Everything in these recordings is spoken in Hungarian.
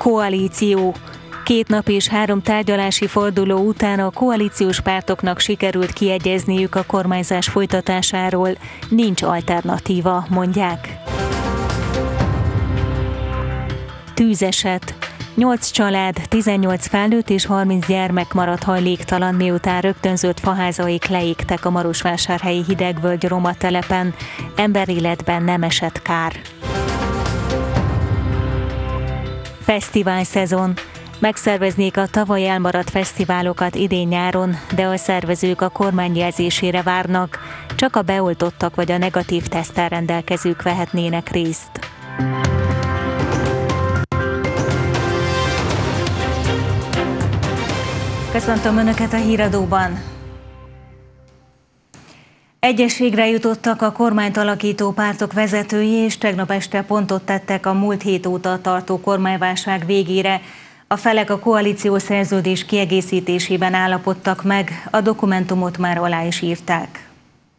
Koalíció. 2 nap és 3 tárgyalási forduló után a koalíciós pártoknak sikerült kiegyezniük a kormányzás folytatásáról. Nincs alternatíva, mondják. Tűzeset. 8 család, 18 felnőtt és 30 gyermek maradt hajléktalan, miután rögtönzött faházaik leégtek a Marosvásárhelyi Hidegvölgy roma telepen. Emberéletben nem esett kár. Fesztivál szezon. Megszerveznék a tavaly elmaradt fesztiválokat idén-nyáron, de a szervezők a kormány jelzésére várnak. Csak a beoltottak vagy a negatív teszttel rendelkezők vehetnének részt. Köszöntöm Önöket a híradóban! Egyességre jutottak a kormányt alakító pártok vezetői, és tegnap este pontot tettek a múlt hét óta tartó kormányválság végére. A felek a koalíciós szerződés kiegészítésében állapodtak meg, a dokumentumot már alá is írták.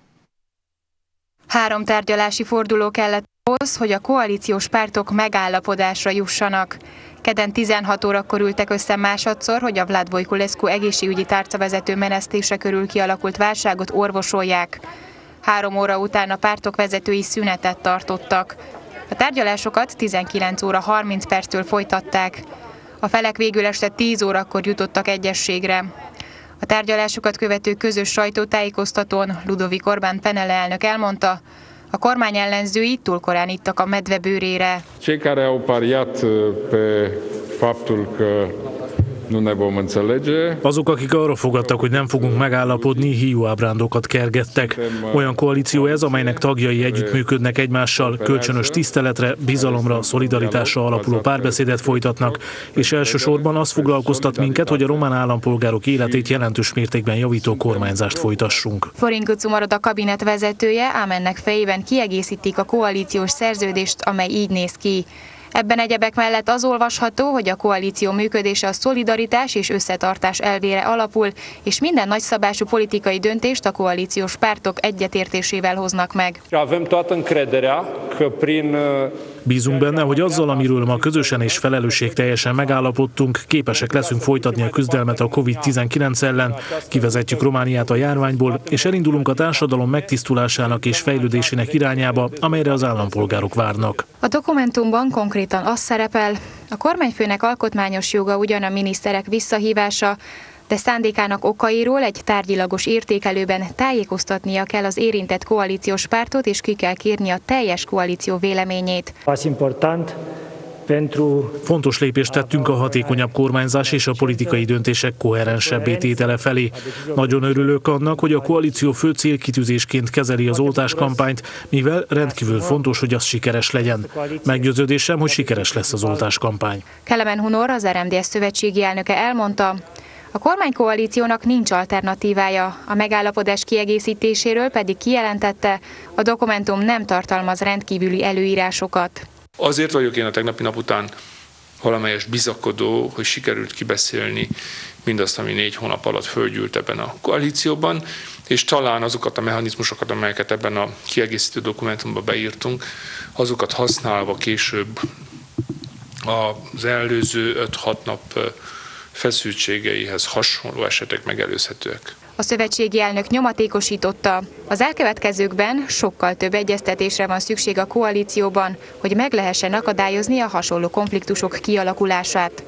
3 tárgyalási forduló kellett ahhoz, hogy a koalíciós pártok megállapodásra jussanak. Kedden 16 órakor ültek össze másodszor, hogy a Vlad Voiculescu egészségügyi tárcavezető menesztése körül kialakult válságot orvosolják. 3 óra után a pártok vezetői szünetet tartottak. A tárgyalásokat 19 óra 30 perctől folytatták. A felek végül este 10 órakor jutottak egyességre. A tárgyalásokat követő közös sajtótájékoztatón Ludovic Orbán PNL elnök elmondta, a kormány ellenzői túl korán ittak a medve bőrére. Cei care au pariat pe faptul că nu ne vom înțelege. Azok, akik arra fogadtak, hogy nem fogunk megállapodni, hiúábrándokat kergettek. Olyan koalíció ez, amelynek tagjai együttműködnek egymással, kölcsönös tiszteletre, bizalomra, szolidaritásra alapuló párbeszédet folytatnak, és elsősorban az foglalkoztat minket, hogy a román állampolgárok életét jelentős mértékben javító kormányzást folytassunk. Florin Cățu marad a kabinet vezetője, ám ennek fejében kiegészítik a koalíciós szerződést, amely így néz ki. Ebben egyebek mellett az olvasható, hogy a koalíció működése a szolidaritás és összetartás elvére alapul, és minden nagyszabású politikai döntést a koalíciós pártok egyetértésével hoznak meg. Bízunk benne, hogy azzal, amiről ma közösen és felelősségteljesen megállapodtunk, képesek leszünk folytatni a küzdelmet a COVID-19 ellen, kivezetjük Romániát a járványból, és elindulunk a társadalom megtisztulásának és fejlődésének irányába, amelyre az állampolgárok várnak. A dokumentumban konkrétan az szerepel, a kormányfőnek alkotmányos joga ugyan a miniszterek visszahívása, de szándékának okairól egy tárgyilagos értékelőben tájékoztatnia kell az érintett koalíciós pártot, és ki kell kérni a teljes koalíció véleményét. Fontos lépést tettünk a hatékonyabb kormányzás és a politikai döntések koherensebbé tétele felé. Nagyon örülök annak, hogy a koalíció fő célkitűzésként kezeli az oltáskampányt, mivel rendkívül fontos, hogy az sikeres legyen. Meggyőződésem, hogy sikeres lesz az oltáskampány. Kelemen Hunor, az RMDSZ szövetségi elnöke elmondta, a kormánykoalíciónak nincs alternatívája, a megállapodás kiegészítéséről pedig kijelentette, a dokumentum nem tartalmaz rendkívüli előírásokat. Azért vagyok én a tegnapi nap után valamelyest bizakodó, hogy sikerült kibeszélni mindazt, ami 4 hónap alatt földgyűlt ebben a koalícióban, és talán azokat a mechanizmusokat, amelyeket ebben a kiegészítő dokumentumban beírtunk, azokat használva később az előző 5-6 nap feszültségeihez hasonló esetek megelőzhetőek. A szövetségi elnök nyomatékosította, az elkövetkezőkben sokkal több egyeztetésre van szükség a koalícióban, hogy meg lehessen akadályozni a hasonló konfliktusok kialakulását.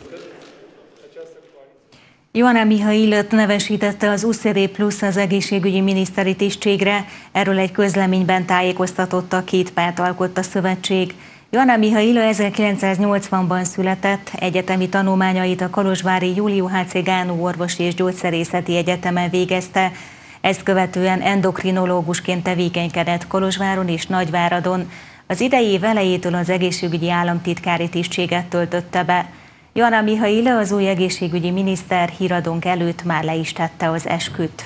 Ioana Mihailöt nevesítette az USZR Plus az egészségügyi miniszteri tisztségre, erről egy közleményben tájékoztatott a 2 párt alkotta szövetség. Ioana Mihailö 1980-ban született, egyetemi tanulmányait a kolozsvári Júliu H.C. Gánú Orvosi és Gyógyszerészeti Egyetemen végezte, ezt követően endokrinológusként tevékenykedett Kolozsváron és Nagyváradon. Az idei év elejétől az egészségügyi államtitkári tisztséget töltötte be. Ioana Mihailö, az új egészségügyi miniszter, híradónk előtt már le is tette az esküt.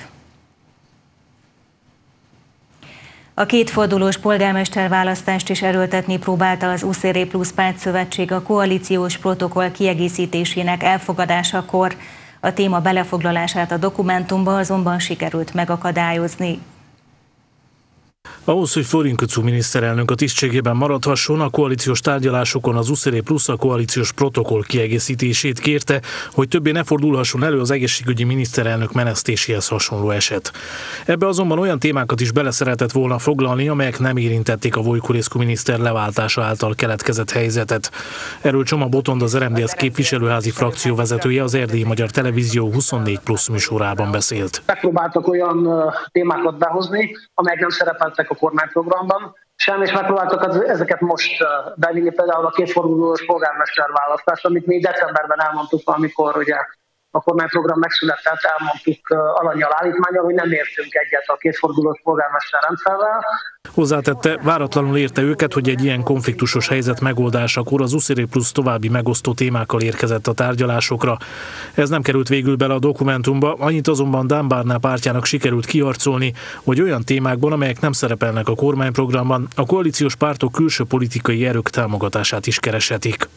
A 2 fordulós polgármesterválasztást is erőltetni próbálta az USZR Plus pártszövetség a koalíciós protokoll kiegészítésének elfogadásakor. A téma belefoglalását a dokumentumba azonban sikerült megakadályozni. Ahhoz, hogy Florin Köczú miniszterelnök a tisztségében maradhasson, a koalíciós tárgyalásokon az USZR Plusz a koalíciós protokoll kiegészítését kérte, hogy többé ne fordulhasson elő az egészségügyi miniszterelnök menesztéséhez hasonló eset. Ebbe azonban olyan témákat is beleszeretett volna foglalni, amelyek nem érintették a Voiculescu miniszter leváltása által keletkezett helyzetet. Erről Csoma Botond, az RMDSZ képviselőházi frakcióvezetője az Erdélyi Magyar Televízió 24+ műsorában beszélt. Megpróbáltak olyan témákat behozni, amelyek nem szerepeltek a kormányprogramban sem, és megpróbáltak ezeket most bevinni, például a kétfordulós polgármesterválasztást, amit mi decemberben elmondtuk, amikor ugye a kormányprogram megszületett, elmondtuk alannyal állítmánnyal, hogy nem értünk egyet a kétfordulós polgármester rendszerrel. Hozzátette, váratlanul érte őket, hogy egy ilyen konfliktusos helyzet megoldásakor az USZR Plusz további megosztó témákkal érkezett a tárgyalásokra. Ez nem került végül bele a dokumentumba, annyit azonban Dan Barna pártjának sikerült kiharcolni, hogy olyan témákban, amelyek nem szerepelnek a kormányprogramban, a koalíciós pártok külső politikai erők támogatását is kereshetik.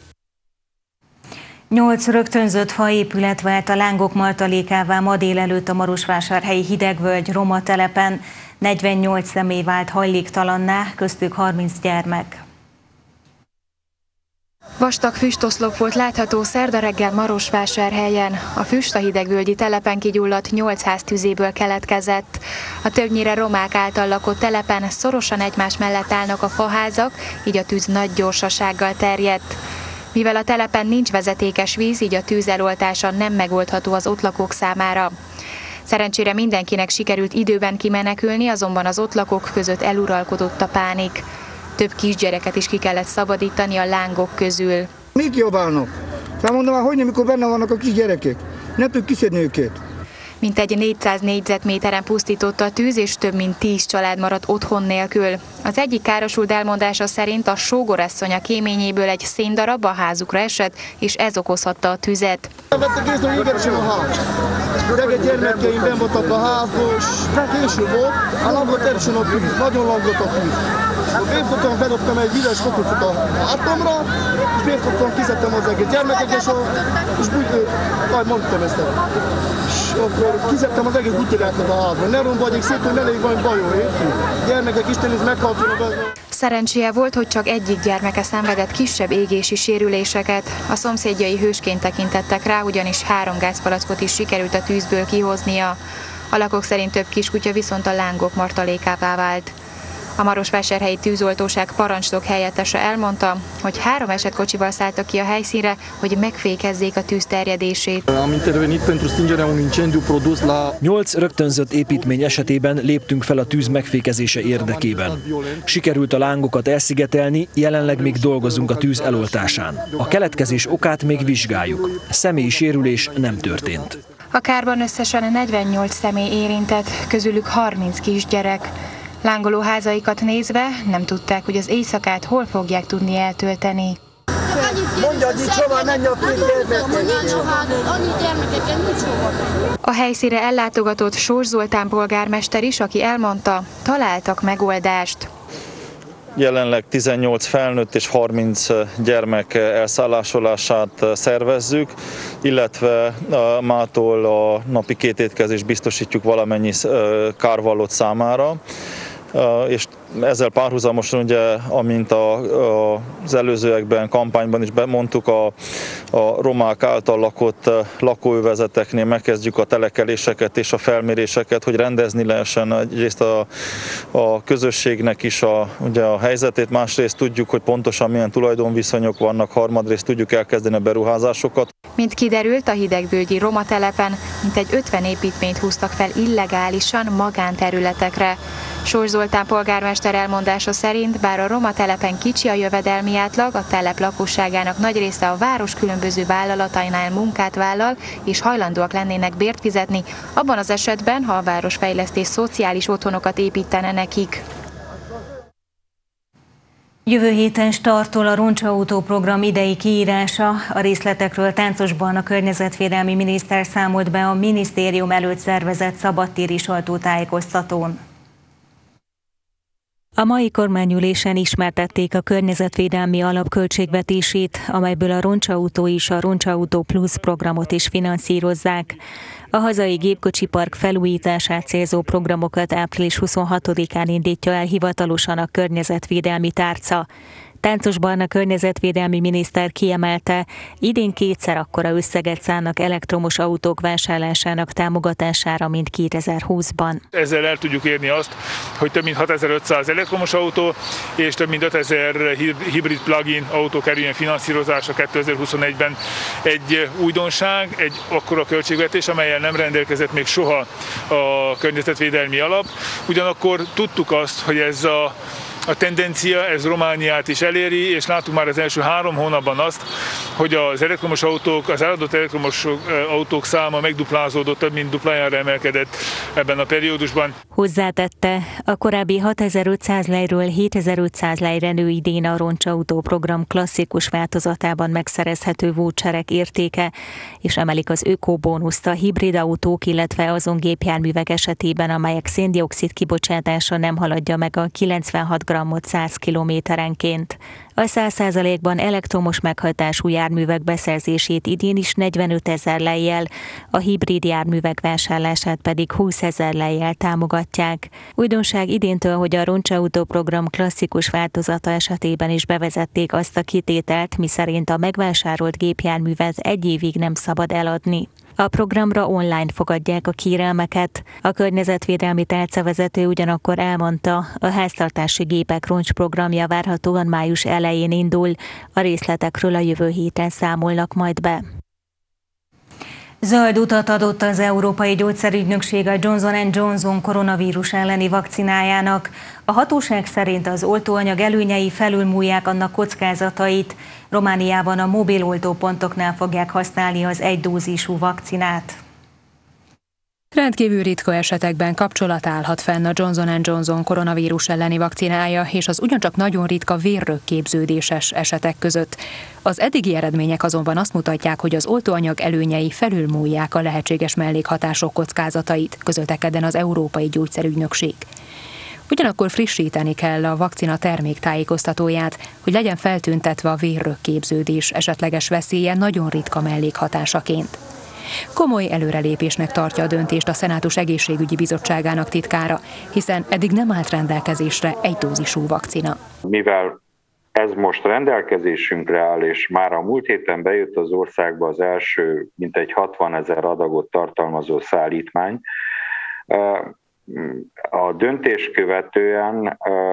8 rögtönzött faépület vált a lángok martalékává ma délelőtt a Marosvásárhelyi Hidegvölgy roma telepen. 48 személy vált hajléktalanná, köztük 30 gyermek. Vastag füstoszlop volt látható szerda reggel Marosvásárhelyen. A füst a hidegvölgyi telepen kigyulladt 8 ház tüzéből keletkezett. A többnyire romák által lakott telepen szorosan egymás mellett állnak a faházak, így a tűz nagy gyorsasággal terjedt. Mivel a telepen nincs vezetékes víz, így a tűz eloltása nem megoldható az ott lakók számára. Szerencsére mindenkinek sikerült időben kimenekülni, azonban az ott lakók között eluralkodott a pánik. Több kisgyereket is ki kellett szabadítani a lángok közül. Mit jobbálnak? Mondom, hogy nem, mikor benne vannak a kisgyerekek? Nem tudjuk kiszedni őket. Mintegy 400 négyzetméteren pusztította a tűz, és több mint 10 család maradt otthon nélkül. Az egyik károsult elmondása szerint a sógorasszony kéményéből egy széndarab a házukra esett, és ez okozhatta a tüzet. Vettek észre, hogy égeresem a ház. Reggel gyermekeim benn voltak a házból, és késő volt, a langot erősen a tűz, nagyon langot a tűz. Bérfogtam, bedobtam egy üres fokucot a hátamra, és bérfogtam, kiszedtem az egész gyermekek, és mondtam ezt. És akkor kiszedtem az egész butyirátlat a házban. Ne rombadjék szét, hogy ne legyen valami bajó, érti? Gyermekek, Isten, ez meghaltanak. Szerencséje volt, hogy csak egyik gyermeke szenvedett kisebb égési sérüléseket. A szomszédjai hősként tekintettek rá, ugyanis 3 gázpalackot is sikerült a tűzből kihoznia. A lakók szerint több kiskutya viszont a lángok martalékává vált. A Marosvásárhelyi tűzoltóság parancsnok helyettese elmondta, hogy 3 esetkocsival szálltak ki a helyszínre, hogy megfékezzék a tűz terjedését. 8 rögtönzött építmény esetében léptünk fel a tűz megfékezése érdekében. Sikerült a lángokat elszigetelni, jelenleg még dolgozunk a tűz eloltásán. A keletkezés okát még vizsgáljuk. Személyi sérülés nem történt. A kárban összesen 48 személy érintett, közülük 30 kisgyerek. Lángoló házaikat nézve nem tudták, hogy az éjszakát hol fogják tudni eltölteni. A helyszínre ellátogatott Sós Zoltán polgármester is, aki elmondta, találtak megoldást. Jelenleg 18 felnőtt és 30 gyermek elszállásolását szervezzük, illetve mától a napi 2 étkezést biztosítjuk valamennyi kárvallott számára. És ezzel párhuzamosan, ugye, amint az előzőekben, kampányban is bemondtuk, a romák által lakott lakóövezeteknél megkezdjük a telekeléseket és a felméréseket, hogy rendezni lehessen egyrészt a közösségnek is ugye a helyzetét, másrészt tudjuk, hogy pontosan milyen tulajdonviszonyok vannak, harmadrészt tudjuk elkezdeni a beruházásokat. Mint kiderült, a hidegvölgyi roma telepen mintegy 50 építményt húztak fel illegálisan magánterületekre. Sós Zoltán polgármester elmondása szerint, bár a roma telepen kicsi a jövedelmi átlag, a telep lakosságának nagy része a város különböző vállalatainál munkát vállal, és hajlandóak lennének bért fizetni, abban az esetben, ha a városfejlesztés szociális otthonokat építene nekik. Jövő héten startol a Roncsautó program idei kiírása. A részletekről Táncosban a környezetvédelmi miniszter számolt be a minisztérium előtt szervezett szabadtéri sajtótájékoztatón. A mai kormányülésen ismertették a környezetvédelmi alap költségvetését, amelyből a Roncsautó és a Roncsautó Plus programot is finanszírozzák. A hazai gépkocsipark felújítását célzó programokat április 26-án indítja el hivatalosan a környezetvédelmi tárca. Táncos Barna környezetvédelmi miniszter kiemelte, idén kétszer akkora összeget szánnak elektromos autók vásárlásának támogatására, mint 2020-ban. Ezzel el tudjuk érni azt, hogy több mint 6500 elektromos autó és több mint 5000 hibrid plug-in autó kerüljön finanszírozásra 2021-ben. Egy újdonság, egy akkora költségvetés, amellyel nem rendelkezett még soha a környezetvédelmi alap. Ugyanakkor tudtuk azt, hogy ez a tendencia, ez Romániát is eléri, és láttuk már az első 3 hónapban azt, hogy az elektromos autók, az eladott elektromos autók száma megduplázódott, több mint duplájára emelkedett ebben a periódusban. Hozzátette, a korábbi 6500 lejről 7500 lejre nő idén a Roncsautó program klasszikus változatában megszerezhető voucherek értéke, és emelik az ökobónuszt a hibrid autók, illetve azon gépjárművek esetében, amelyek szén-dioxid kibocsátása nem haladja meg a 96 grammot 100 kilométerenként. A 100%-ban elektromos meghajtású járművek beszerzését idén is 45 000 lejjel, a hibrid járművek vásárlását pedig 20 000 lejjel támogatják. Újdonság idéntől, hogy a Roncsautó program klasszikus változata esetében is bevezették azt a kitételt, miszerint a megvásárolt gépjárművet 1 évig nem szabad eladni. A programra online fogadják a kérelmeket. A környezetvédelmi tárcavezető ugyanakkor elmondta, a háztartási gépek roncsprogramja várhatóan május elején indul, a részletekről a jövő héten számolnak majd be. Zöld utat adott az Európai Gyógyszerügynökség a Johnson & Johnson koronavírus elleni vakcinájának. A hatóság szerint az oltóanyag előnyei felülmúlják annak kockázatait. Romániában a mobil oltópontoknál fogják használni az egydózisú vakcinát. Rendkívül ritka esetekben kapcsolat állhat fenn a Johnson & Johnson koronavírus elleni vakcinája és az ugyancsak nagyon ritka vérrögképződéses esetek között. Az eddigi eredmények azonban azt mutatják, hogy az oltóanyag előnyei felülmúlják a lehetséges mellékhatások kockázatait, közölte kedden az Európai Gyógyszerügynökség. Ugyanakkor frissíteni kell a vakcina terméktájékoztatóját, hogy legyen feltüntetve a vérrögképződés esetleges veszélye nagyon ritka mellékhatásaként. Komoly előrelépésnek tartja a döntést a Szenátus Egészségügyi Bizottságának titkára, hiszen eddig nem állt rendelkezésre egydózisú vakcina. Mivel ez most rendelkezésünkre áll, és már a múlt héten bejött az országba az első mintegy 60 000 adagot tartalmazó szállítmány, a döntés követően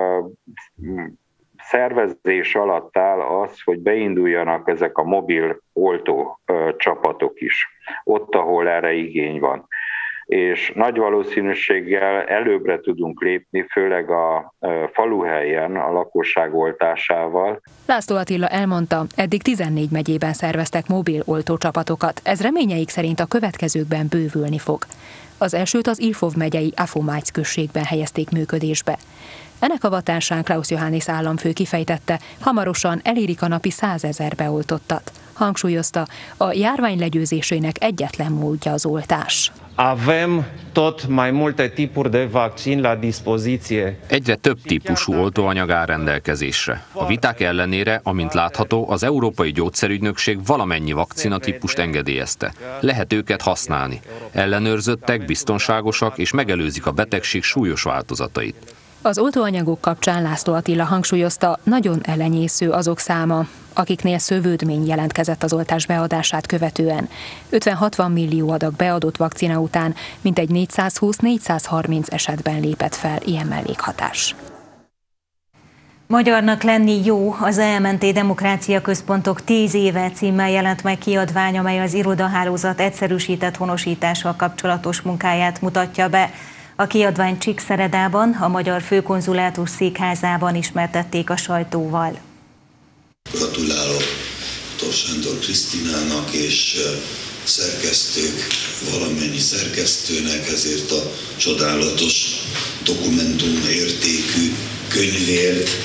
szervezés alatt áll az, hogy beinduljanak ezek a mobil oltó csapatok is, ott, ahol erre igény van. És nagy valószínűséggel előbbre tudunk lépni, főleg a faluhelyen a lakosság oltásával. László Attila elmondta, eddig 14 megyében szerveztek mobil oltócsapatokat, ez reményeik szerint a következőkben bővülni fog. Az elsőt az Ilfov megyei Afomács községben helyezték működésbe. Ennek avatásán Klaus Johannis államfő kifejtette, hamarosan elérik a napi 100 000 beoltottat. Hangsúlyozta, a járvány legyőzésének egyetlen módja az oltás. Avem tot mai multe tipuri de vaccin la dispoziție. Egyre több típusú oltóanyag áll rendelkezésre. A viták ellenére, amint látható, az Európai Gyógyszerügynökség valamennyi vakcinatípust engedélyezte. Lehet őket használni. Ellenőrzöttek, biztonságosak és megelőzik a betegség súlyos változatait. Az oltóanyagok kapcsán László Attila hangsúlyozta, nagyon elenyésző azok száma, akiknél szövődmény jelentkezett az oltás beadását követően. 50-60 millió adag beadott vakcina után mintegy 420-430 esetben lépett fel ilyen mellékhatás. Magyarnak lenni jó, az EMNT Demokrácia Központok 10 éve címmel jelent meg kiadvány, amely az irodahálózat egyszerűsített honosítással kapcsolatos munkáját mutatja be. A kiadvány Csíkszeredában, a Magyar Főkonzulátus székházában ismertették a sajtóval. Gratulálok Tóth Sándor Krisztinának és szerkesztők, valamennyi szerkesztőnek ezért a csodálatos dokumentum értékű könyvért.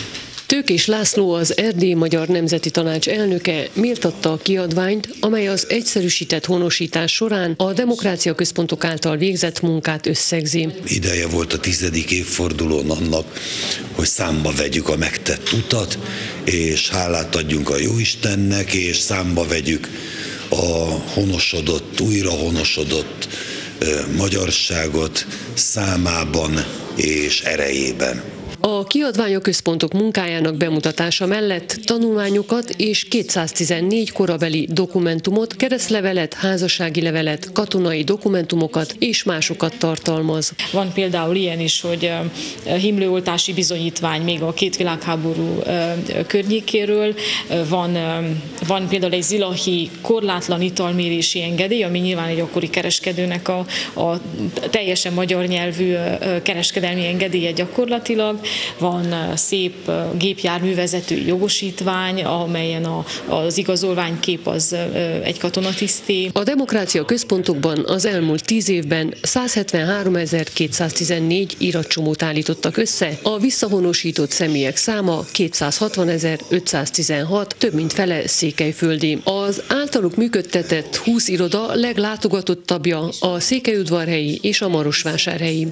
Tőkés László, az Erdélyi Magyar Nemzeti Tanács elnöke méltatta a kiadványt, amely az egyszerűsített honosítás során a demokrácia központok által végzett munkát összegzi. Ideje volt a 10. évfordulón annak, hogy számba vegyük a megtett utat, és hálát adjunk a Jóistennek, és számba vegyük a honosodott, újra honosodott magyarságot számában és erejében. A kiadvány a központok munkájának bemutatása mellett tanulmányokat és 214 korabeli dokumentumot, keresztlevelet, házassági levelet, katonai dokumentumokat és másokat tartalmaz. Van például ilyen is, hogy himlőoltási bizonyítvány még a 2 világháború környékéről, van például egy zilahi korlátlan italmérési engedély, ami nyilván egy akkori kereskedőnek a teljesen magyar nyelvű kereskedelmi engedélye gyakorlatilag. Van szép gépjárművezetői jogosítvány, amelyen az igazolványkép az egy katonatiszté. A demokrácia központokban az elmúlt 10 évben 173.214 iratcsomót állítottak össze, a visszahonosított személyek száma 260.516, több mint fele székelyföldi. Az általuk működtetett 20 iroda leglátogatottabbja a székelyudvarhelyi és a marosvásárhelyi.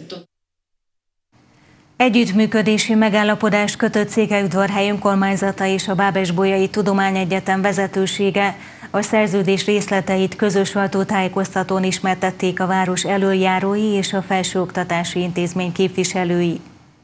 Együttműködési megállapodást kötött Székelyudvarhely önkormányzata és a Bábes-Bolyai Tudományegyetem vezetősége. A szerződés részleteit közös sajtótájékoztatón ismertették a város elöljárói és a felsőoktatási intézmény képviselői.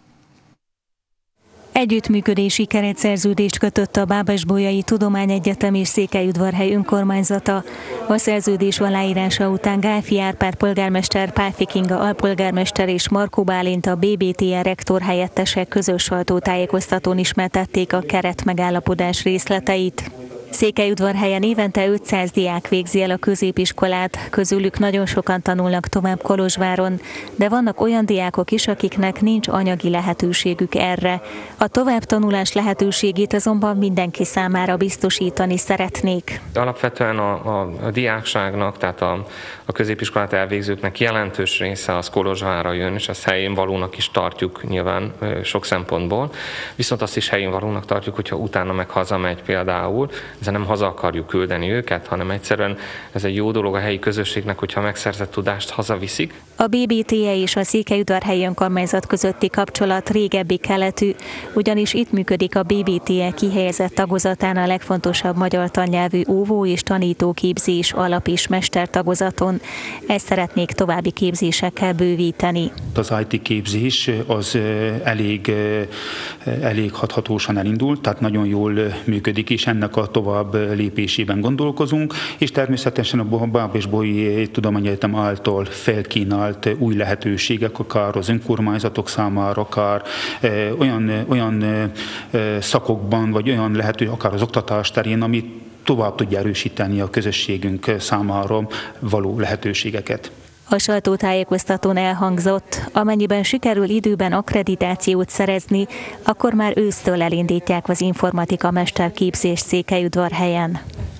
Együttműködési keretszerződést kötött a Bábes-Bolyai Tudományegyetem és Székelyudvarhely önkormányzata. A szerződés aláírása után Gálfi Árpád polgármester, Pálffy Kinga alpolgármester és Markó Bálint a BBTR rektor helyettesek közös sajtótájékoztatón ismertették a keretmegállapodás részleteit. Székelyudvarhelyen évente 500 diák végzi el a középiskolát, közülük nagyon sokan tanulnak tovább Kolozsváron, de vannak olyan diákok is, akiknek nincs anyagi lehetőségük erre. A továbbtanulás lehetőségét azonban mindenki számára biztosítani szeretnék. Alapvetően a diákságnak, tehát a középiskolát elvégzőknek jelentős része az Kolozsvárra jön, és ezt helyén valónak is tartjuk nyilván sok szempontból. Viszont azt is helyén valónak tartjuk, hogyha utána meg hazamegy például, ezzel nem haza akarjuk küldeni őket, hanem egyszerűen ez egy jó dolog a helyi közösségnek, hogyha megszerzett tudást hazaviszik. A BBTE és a Székelyudvarhelyi önkormányzat közötti kapcsolat régebbi keletű, ugyanis itt működik a BBTE kihelyezett tagozatán a legfontosabb magyar tannyelvű óvó- és tanítóképzés alap- és mestertagozaton. Ezt szeretnék további képzésekkel bővíteni. Az IT képzés az elég hathatósan elindult, tehát nagyon jól működik, és ennek a tovább lépésében gondolkozunk, és természetesen a Bábes-Bolyai Tudományegyetem által felkínált új lehetőségek, akár az önkormányzatok számára, akár olyan szakokban, vagy olyan lehető, akár az oktatás terén, amit tovább tudja erősíteni a közösségünk számára való lehetőségeket. A sajtótájékoztatón elhangzott, amennyiben sikerül időben akkreditációt szerezni, akkor már ősztől elindítják az informatika mesterképzést Székelyudvarhelyen.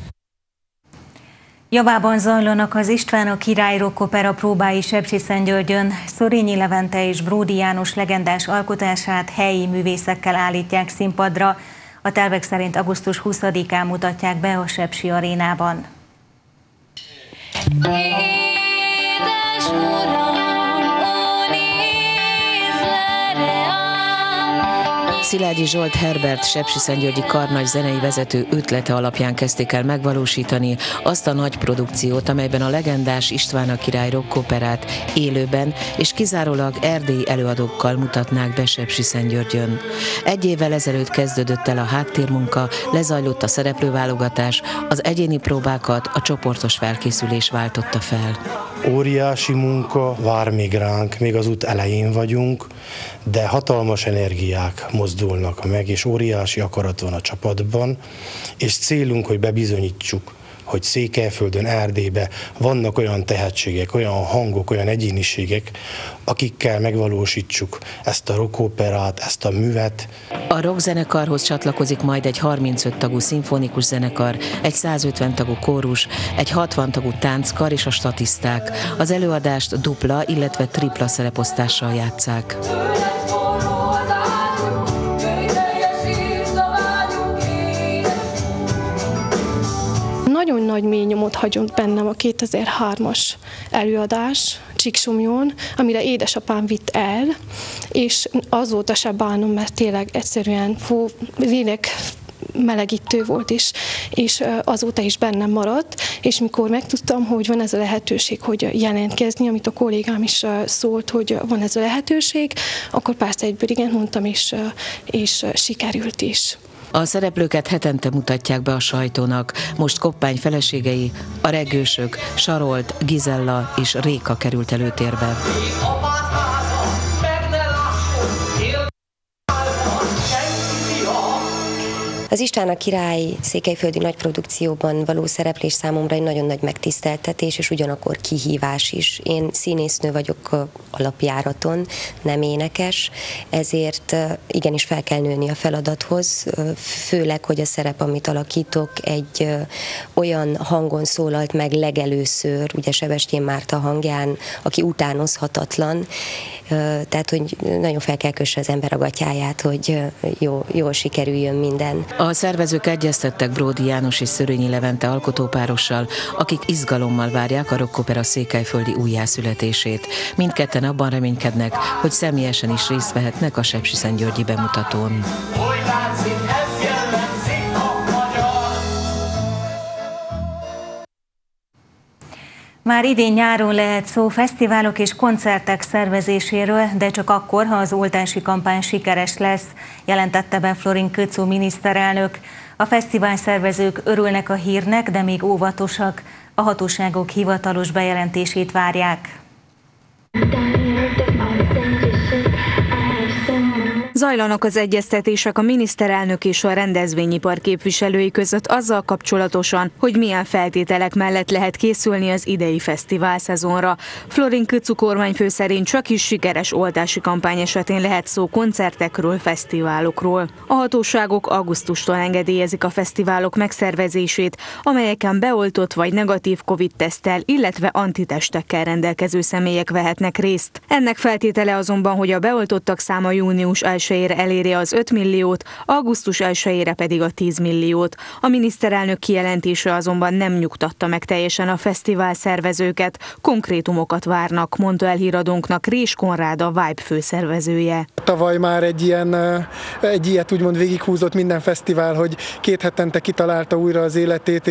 Javában zajlanak az István a Király Rock Opera próbái Sepsiszentgyörgyön. Szorényi Levente és Bródi János legendás alkotását helyi művészekkel állítják színpadra. A tervek szerint augusztus 20-án mutatják be a Sepsi arénában. Szilágyi Zsolt Herbert sepsiszentgyörgyi karnagy zenei vezető ötlete alapján kezdték el megvalósítani azt a nagy produkciót, amelyben a legendás István a Király Rock Operát élőben és kizárólag erdélyi előadókkal mutatnák be Sepsiszentgyörgyön. 1 évvel ezelőtt kezdődött el a háttérmunka, lezajlott a szereplőválogatás, az egyéni próbákat a csoportos felkészülés váltotta fel. Óriási munka vár még ránk, még az út elején vagyunk, de hatalmas energiák mozdulnak meg, és óriási akarat van a csapatban, és célunk, hogy bebizonyítsuk, hogy Székelyföldön, Erdélyben vannak olyan tehetségek, olyan hangok, olyan egyéniségek, akikkel megvalósítsuk ezt a rockóperát, ezt a művet. A rockzenekarhoz csatlakozik majd egy 35 tagú szimfonikus zenekar, egy 150 tagú kórus, egy 60 tagú tánckar és a statiszták. Az előadást dupla, illetve tripla szereposztással játsszák. nagy mély nyomot hagyott bennem a 2003-as előadás Csíksomlyón, amire édesapám vitt el, és azóta se bánom, mert tényleg egyszerűen lélek melegítő volt is, és azóta is bennem maradt, és mikor megtudtam, hogy van ez a lehetőség, hogy jelentkezni, amit a kollégám is szólt, hogy van ez a lehetőség, akkor persze egyből igen mondtam, és sikerült is. A szereplőket hetente mutatják be a sajtónak. Most Koppány feleségei, a Regősök, Sarolt, Gizella és Réka került előtérbe. Az István a király székelyföldi nagyprodukcióban való szereplés számomra egy nagyon nagy megtiszteltetés, és ugyanakkor kihívás is. Én színésznő vagyok alapjáraton, nem énekes, ezért igenis fel kell nőni a feladathoz, főleg, hogy a szerep, amit alakítok, egy olyan hangon szólalt meg legelőször, ugye Sebestyén Márta hangján, aki utánozhatatlan, tehát, hogy nagyon fel kell kösse az ember a gatyáját, hogy jól sikerüljön minden. A szervezők egyeztettek Bródi János és Szörényi Levente alkotópárossal, akik izgalommal várják a rockopera székelyföldi újjászületését. Mindketten abban reménykednek, hogy személyesen is részt vehetnek a sepsiszentgyörgyi bemutatón. Már idén nyáron lehet szó fesztiválok és koncertek szervezéséről, de csak akkor, ha az oltási kampány sikeres lesz, jelentette be Florin Köczó miniszterelnök. A fesztivál szervezők örülnek a hírnek, de még óvatosak. A hatóságok hivatalos bejelentését várják. Zajlanak az egyeztetések a miniszterelnök és a rendezvényipar képviselői között azzal kapcsolatosan, hogy milyen feltételek mellett lehet készülni az idei fesztivál szezonra. Florin Köczó kormányfő szerint csak is sikeres oltási kampány esetén lehet szó koncertekről, fesztiválokról. A hatóságok augusztustól engedélyezik a fesztiválok megszervezését, amelyeken beoltott vagy negatív Covid-teszttel, illetve antitestekkel rendelkező személyek vehetnek részt. Ennek feltétele azonban, hogy a beoltottak száma június 1-ére eléri az 5 milliót, augusztus 1-ére pedig a 10 milliót. A miniszterelnök kijelentése azonban nem nyugtatta meg teljesen a fesztivál szervezőket, konkrétumokat várnak, mondta el híradónknak Rés Konrád, a Vibe főszervezője. Tavaly már egy ilyet úgymond végighúzott minden fesztivál, hogy 2 hetente kitalálta újra az életét,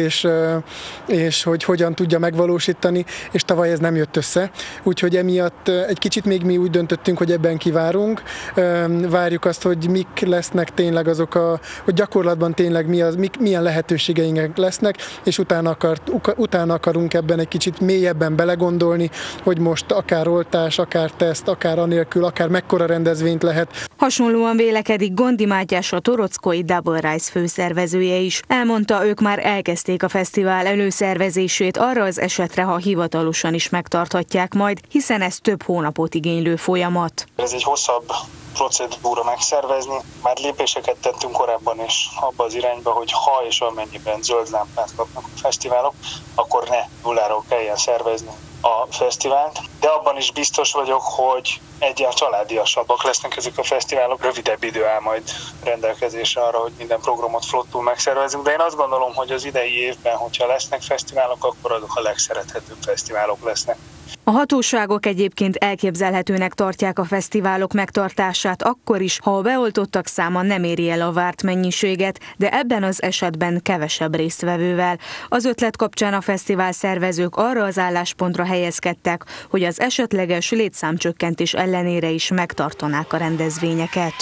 és hogy hogyan tudja megvalósítani, és tavaly ez nem jött össze. Úgyhogy emiatt egy kicsit még mi úgy döntöttünk, hogy ebben kivárunk. Várjuk azt, hogy mik lesznek tényleg azok hogy gyakorlatban tényleg milyen lehetőségeink lesznek, és utána akarunk ebben egy kicsit mélyebben belegondolni, hogy most akár oltás, akár teszt, akár anélkül, akár mekkora rendezvényt lehet. Hasonlóan vélekedik Gondi Mátyás, a torockói Double Rise főszervezője is. Elmondta, ők már elkezdték a fesztivál előszervezését arra az esetre, ha hivatalosan is megtarthatják majd, hiszen ez több hónapot igénylő folyamat. Ez egy hosszabb procedúra megszervezni. Már lépéseket tettünk korábban is abba az irányba, hogy ha és amennyiben zöld lámpát kapnak a fesztiválok, akkor ne nulláról kelljen szervezni a fesztivált. De abban is biztos vagyok, hogy egyáltalán családiasabbak lesznek ezek a fesztiválok. Rövidebb idő áll majd rendelkezésre arra, hogy minden programot flottul megszervezünk, de én azt gondolom, hogy az idei évben, hogyha lesznek fesztiválok, akkor azok a legszerethetőbb fesztiválok lesznek. A hatóságok egyébként elképzelhetőnek tartják a fesztiválok megtartását akkor is, ha a beoltottak száma nem éri el a várt mennyiséget, de ebben az esetben kevesebb résztvevővel. Az ötlet kapcsán a fesztivál szervezők arra az álláspontra helyezkedtek, hogy az esetleges létszámcsökkentés ellenére is megtartanák a rendezvényeket.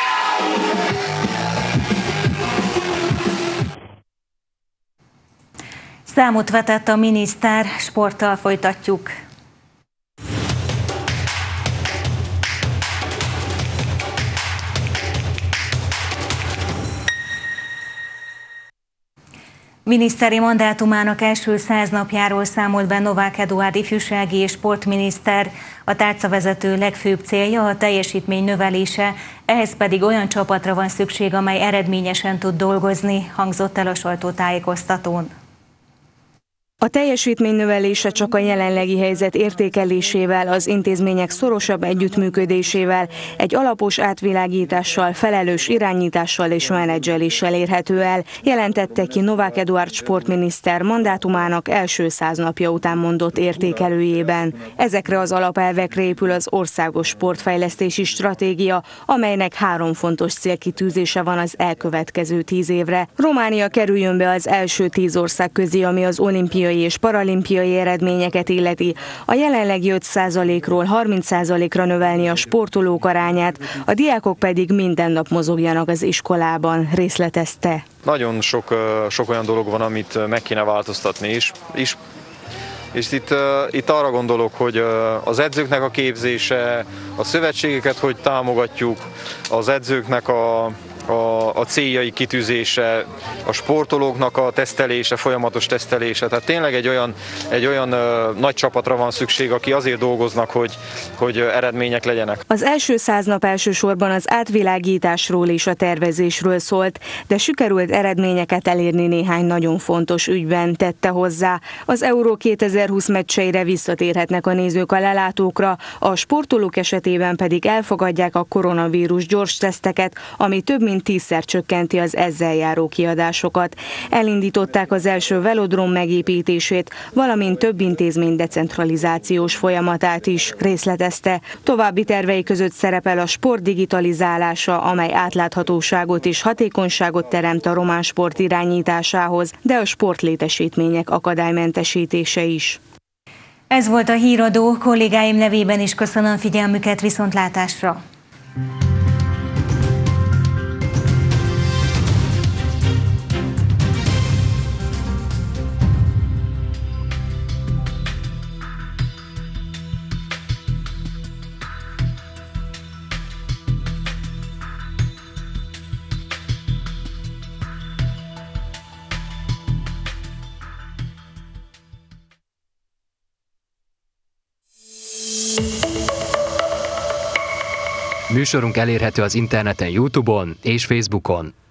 Számot vetett a miniszter, sporttal folytatjuk. Miniszteri mandátumának első 100 napjáról számolt be Novák Eduárd ifjúsági és sportminiszter. A tárcavezető legfőbb célja a teljesítmény növelése, ehhez pedig olyan csapatra van szükség, amely eredményesen tud dolgozni, hangzott el a sajtótájékoztatón. A teljesítmény növelése csak a jelenlegi helyzet értékelésével, az intézmények szorosabb együttműködésével, egy alapos átvilágítással, felelős irányítással és menedzseléssel érhető el, jelentette ki Novák Eduárd sportminiszter mandátumának első 100 napja után mondott értékelőjében. Ezekre az alapelvekre épül az országos sportfejlesztési stratégia, amelynek 3 fontos célkitűzése van az elkövetkező 10 évre. Románia kerüljön be az első 10 ország közé, ami az olimpiai és paralimpiai eredményeket illeti, a jelenlegi 5%-ról 30%-ra növelni a sportolók arányát, a diákok pedig minden nap mozogjanak az iskolában, részletezte. Nagyon sok olyan dolog van, amit meg kéne változtatni is. És itt arra gondolok, hogy az edzőknek a képzése, a szövetségeket, hogy támogatjuk, az edzőknek a céljai kitűzése, a sportolóknak a tesztelése, folyamatos tesztelése. Tehát tényleg egy olyan nagy csapatra van szükség, aki azért dolgoznak, hogy eredmények legyenek. Az első 100 nap elsősorban az átvilágításról és a tervezésről szólt, de sikerült eredményeket elérni néhány nagyon fontos ügyben, tette hozzá. Az Euró 2020 meccseire visszatérhetnek a nézők a lelátókra, a sportolók esetében pedig elfogadják a koronavírus gyors teszteket, ami több mint 10-szer csökkenti az ezzel járó kiadásokat. Elindították az első velodróm megépítését, valamint több intézmény decentralizációs folyamatát is, részletezte. További tervei között szerepel a sport digitalizálása, amely átláthatóságot és hatékonyságot teremt a román sport irányításához, de a sportlétesítmények akadálymentesítése is. Ez volt a híradó, kollégáim nevében is köszönöm figyelmüket, viszontlátásra! Műsorunk elérhető az interneten, YouTube-on és Facebookon.